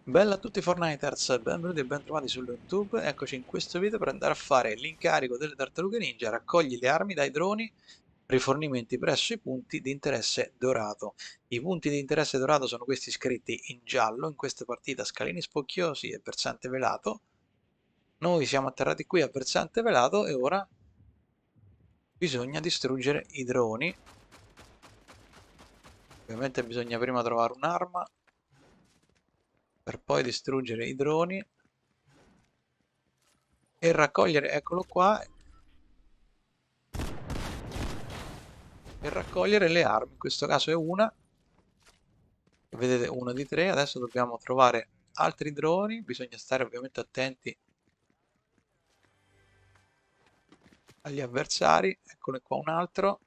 Bella a tutti Fortniters, benvenuti e bentrovati su YouTube. Eccoci in questo video per andare a fare l'incarico delle tartarughe ninja, raccogli le armi dai droni, rifornimenti presso i punti di interesse dorato. I punti di interesse dorato sono questi scritti in giallo, in questa partita Scalini Spocchiosi e Versante Velato. Noi siamo atterrati qui a Versante Velato e ora bisogna distruggere i droni. Ovviamente bisogna prima trovare un'arma per poi distruggere i droni e raccogliere, eccolo qua, e raccogliere le armi. In questo caso è una, vedete, uno di tre. Adesso dobbiamo trovare altri droni, bisogna stare ovviamente attenti agli avversari. Eccone qua un altro.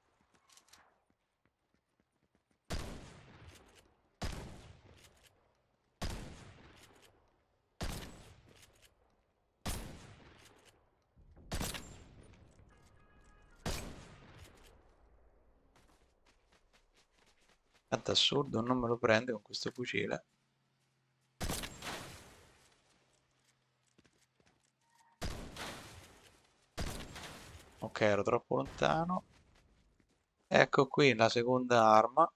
Tanto assurdo, non me lo prende con questo fucile. Ok, ero troppo lontano. Ecco qui la seconda arma.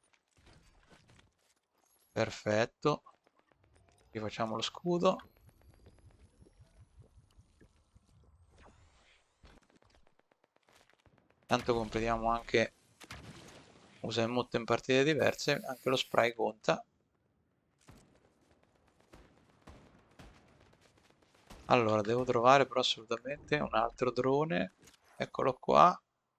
Perfetto. Rifacciamo lo scudo. Tanto completiamo anche, usa il motto in partite diverse, anche lo spray conta. Allora, devo trovare però assolutamente un altro drone. Eccolo qua.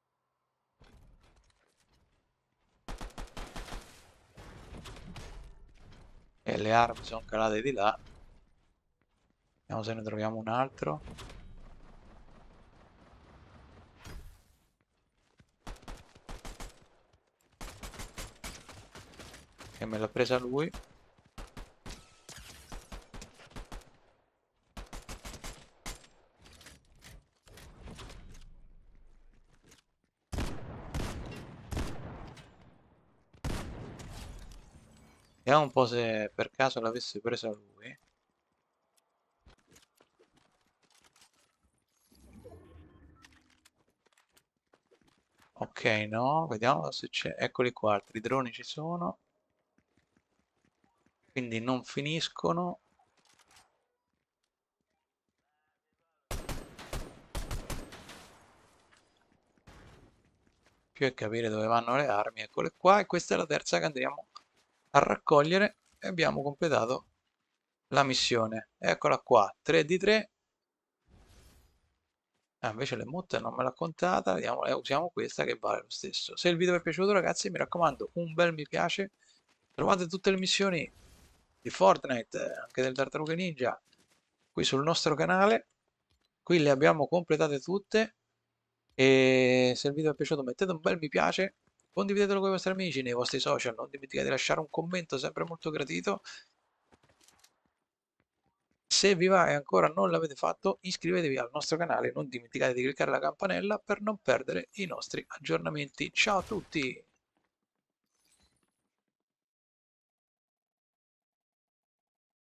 E le armi sono calate di là. Vediamo se ne troviamo un altro. Che me l'ha presa lui. Vediamo un po' se per caso l'avesse presa lui. Ok, no. Vediamo se c'è. Eccoli qua, altri droni ci sono. Quindi non finiscono. Più è capire dove vanno le armi. Eccole qua. E questa è la terza che andremo a raccogliere. E abbiamo completato la missione. Eccola qua. 3 di 3. Ah, invece le mutte non me l'ha contata, vediamo, usiamo questa che vale lo stesso. Se il video vi è piaciuto ragazzi mi raccomando un bel mi piace, trovate tutte le missioni di Fortnite, anche del Tartarughe Ninja, qui sul nostro canale, qui le abbiamo completate tutte e se il video vi è piaciuto mettete un bel mi piace, condividetelo con i vostri amici nei vostri social, non dimenticate di lasciare un commento sempre molto gradito. Se vi va e ancora non l'avete fatto, iscrivetevi al nostro canale, non dimenticate di cliccare la campanella per non perdere i nostri aggiornamenti. Ciao a tutti!